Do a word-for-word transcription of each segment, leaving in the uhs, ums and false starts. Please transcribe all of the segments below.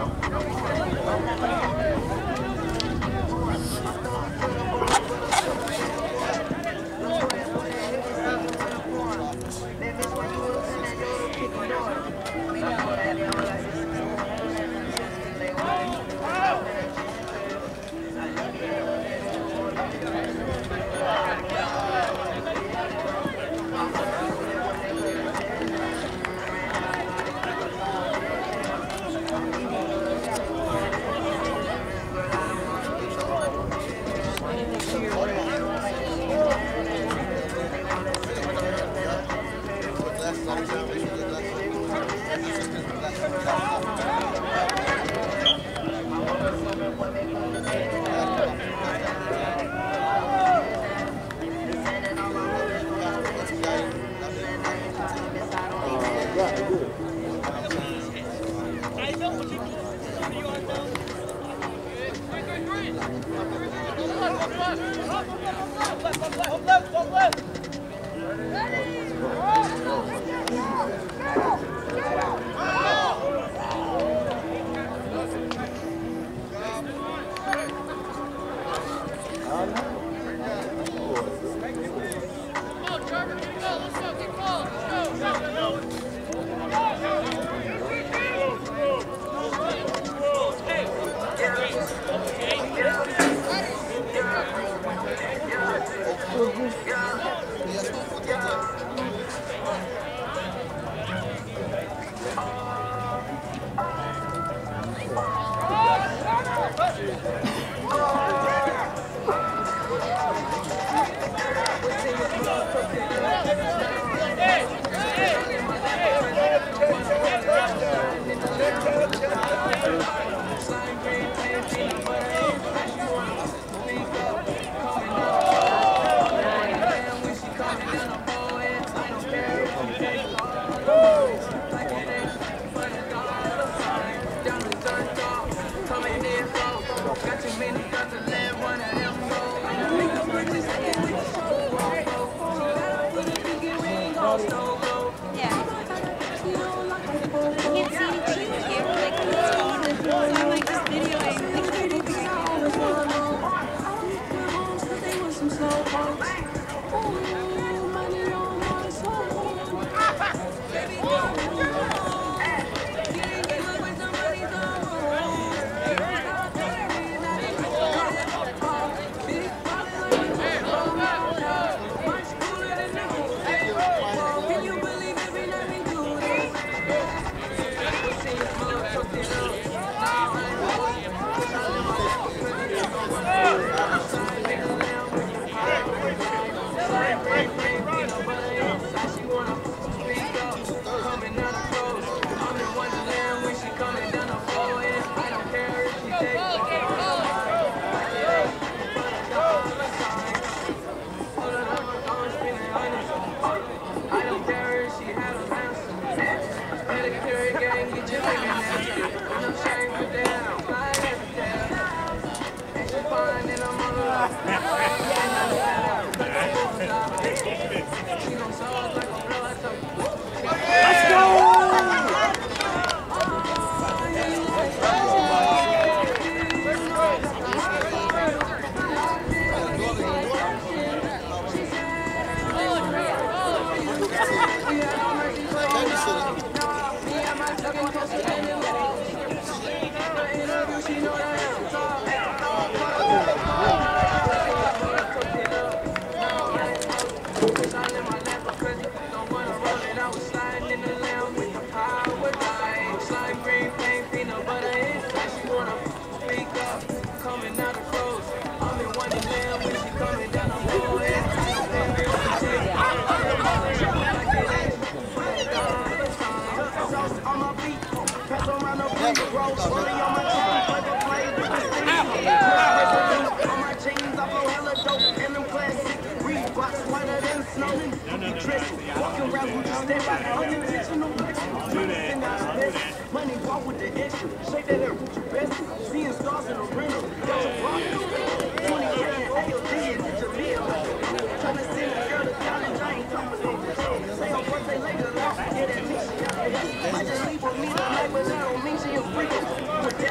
I just leave with me tonight, but that don't mean she a freak.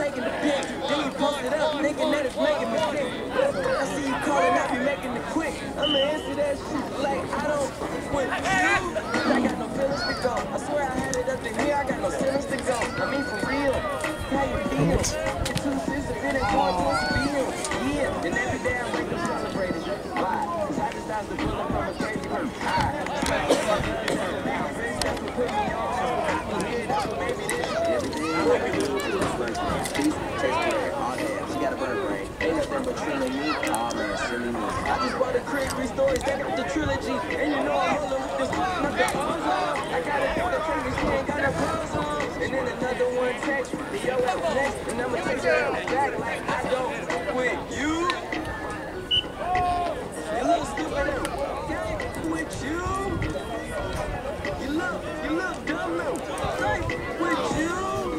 making the pick. Then you post it up, thinking that it's making me sick. I see you calling, I be making it quick. I'ma answer that shit like I don't quit. I got no feelings to go. I swear I had it up to here, I got no feelings to go. I mean for real, how you feel? The two cents if it ain't going to a feel. Yeah, and every day I wake up celebrating. Why? Cause I just dodged the bullet from a crazy hurt. That's what put me on. That's what made me this. Everything I like to do is first. Peace, taste care, all that. She got a bird brain. Ain't nothing but trailing me. Oh man, silly me. I just bought a crib, three stories, that up the trilogy. And you know I'm holding with this one. I got I got a daughter from this ain't got no clothes on. And then another one text me, yo, up next. And I'ma take her out back like I don't quit you. You look stupid out. With you. You look, you look dumb now. Right with you.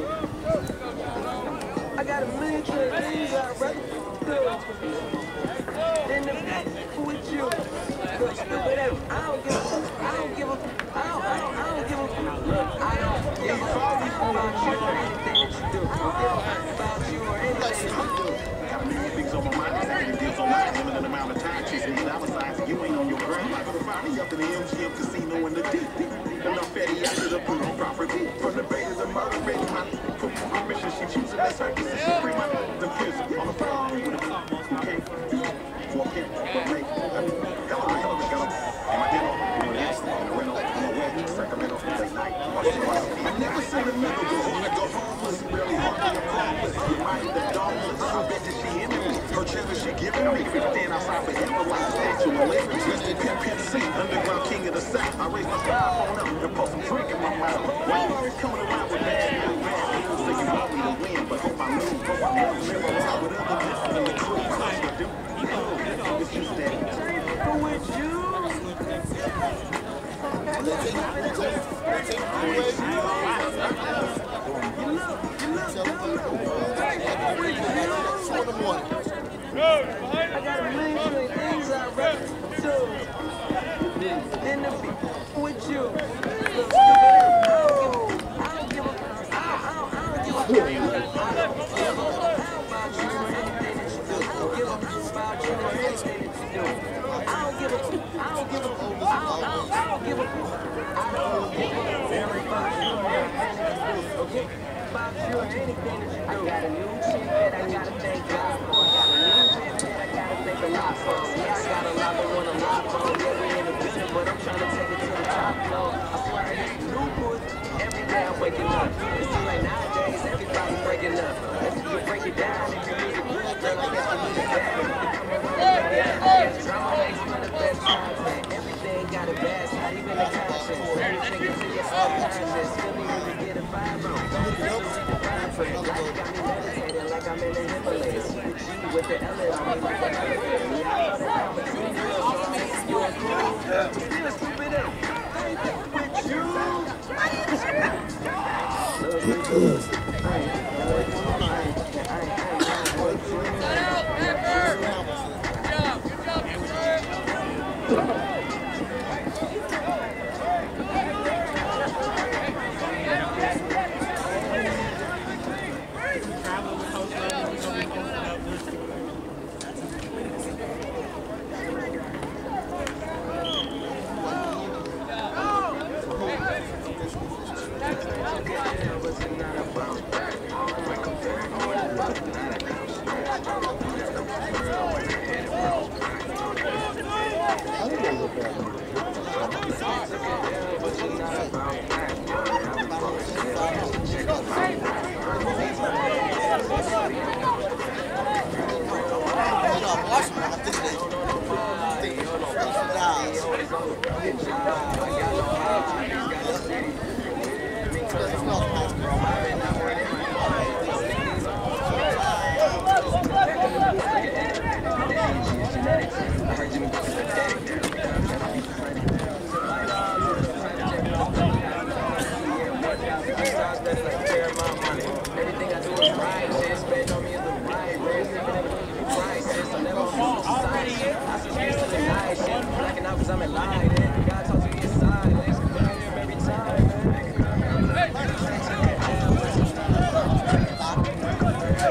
I got a million trillion things I'd rather do than to be with you. Look stupid out. I don't give a, I don't give a, I don't, I don't, I don't give a, look, I don't give a fuck about you or anything that you do. I don't give a fuck about you or anything that you do. Got a million things on my mind, saying deals on my limited amount of time, chasing these dollar signs, and you ain't on your grind. I'm gonna find me up in the M G M casino in the deep, deep. Enough fatty after the pool on property. From the bay to the murder rate, my permission, she choosing that's her decision. Bring my them kids on the phone with a who can't walk in, but make hell of a hell of a hell of a and my dinner, doing this, in the rental, on the way, Sacramento, late night. I never seen a nigga go home and go homeless, really hardly a homeless. You might have dawnless, I bet that she into me. Her children she giving me, stand outside forever like a statue of liberty. Just a Pimp Pimp C, underground king of the South. I raise my style phone up and put some drink in my mouth. Why you always coming around with bad news, bad news? Say you want me to win, but hope I lose. Hope I never live around with other bitches in the crew. It's just that. With you. You look, you look I got a million trillion things I'd rather do than to be with you. Look, I don't give a, I don't, I don't give a, I don't give a, I don't give a about you or anything that you do. I don't give a about you or anything that you do. I don't give a, I don't give a, I don't, I don't, I don't give a, I don't give a very about you or anything that you do. Okay, about you or anything that you do. I got a new chick that I gotta thank God for. I got a new chick that I gotta thank a lot for. Yeah, I got a lot of one, a lot for. Yeah, we in the business, but I'm trying to take it to the top floor. I swear I hit new push every day I'm waking up. It seems like nowadays everybody breaking up. If you can break it down, if you need it good, girl, I guess you need it bad. Drama makes one of the best times, man. Everything got a bad side, even the conscience. Everything is in your subconscious. Feel me when you get a vibe on. Like you got me meditating like I'm in the Himalayas. With you, with the L on me, like the elevator. Yeah, I know that I'm between you and you are cool. Still stupid up. With you. I'm in line, man. God talks to you inside. Thanks for being here every time, man.